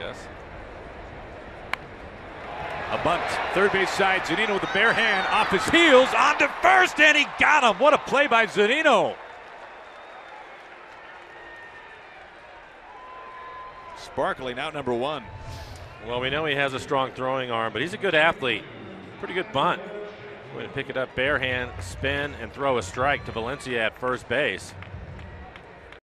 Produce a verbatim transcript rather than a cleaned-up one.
guess. A bunt. Third base side. Zunino with the bare hand off his heels on to first, and he got him. What a play by Zunino. Sparkling out number one. Well, we know he has a strong throwing arm, but he's a good athlete. Pretty good bunt. Going to pick it up bare hand, spin, and throw a strike to Valencia at first base.